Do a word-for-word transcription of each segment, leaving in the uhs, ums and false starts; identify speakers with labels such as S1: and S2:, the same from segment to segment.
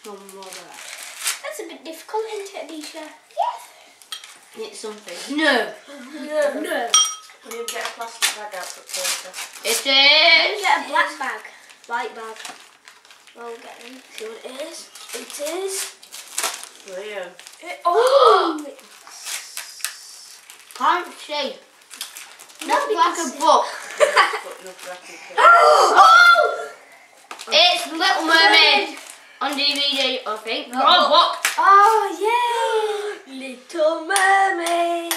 S1: Some rubber.
S2: That's a bit difficult, isn't it, Alicia?
S1: Yes. It's something. No.
S2: No. No.
S3: We need to get a plastic bag out for later.
S1: It
S2: You
S1: is.
S2: get a black bag. White bag. Well, we'll get them. See what it is. It is.
S3: Brilliant.
S2: It, oh!
S1: Can't see.
S2: Nobody
S1: Looks like
S2: can
S1: a
S2: see.
S1: book.
S2: Oh!
S1: It's Little Mermaid on D V D, I think.
S2: No.
S1: Oh, book.
S2: Oh, yay! Little Mermaid.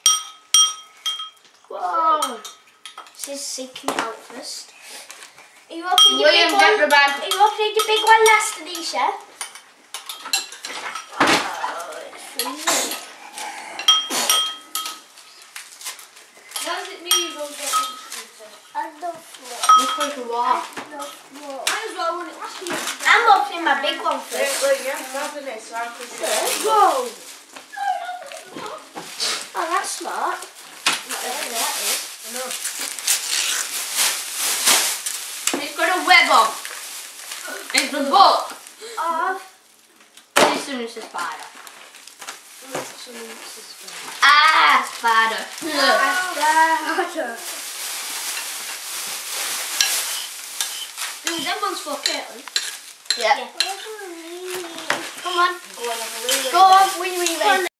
S1: Whoa.
S2: She's seeking it out first. Are you opening your
S1: William,
S2: big
S1: get
S2: one?
S1: the bag.
S2: Are you opening your big one last, Anisha? Oh, it's freezing.
S3: How's it mean you don't get the scooter?
S2: And the floor.
S1: Looks like a wall.
S2: And the floor.
S3: Might as well run it last year.
S2: I'm opening my big one
S3: Wait,
S2: first.
S3: wait, you have to open it so I can see it.
S2: Whoa! Oh, that's smart. Whatever that is.
S3: No.
S1: It's got a web on. It's the book.
S2: Of.
S1: Pretty soon it's a spider. Ah, spider.
S2: Ooh, that one's for Caitlin.
S1: Yeah.
S2: Come on.
S3: Go on, have a wee
S2: Go on, wee wee wee.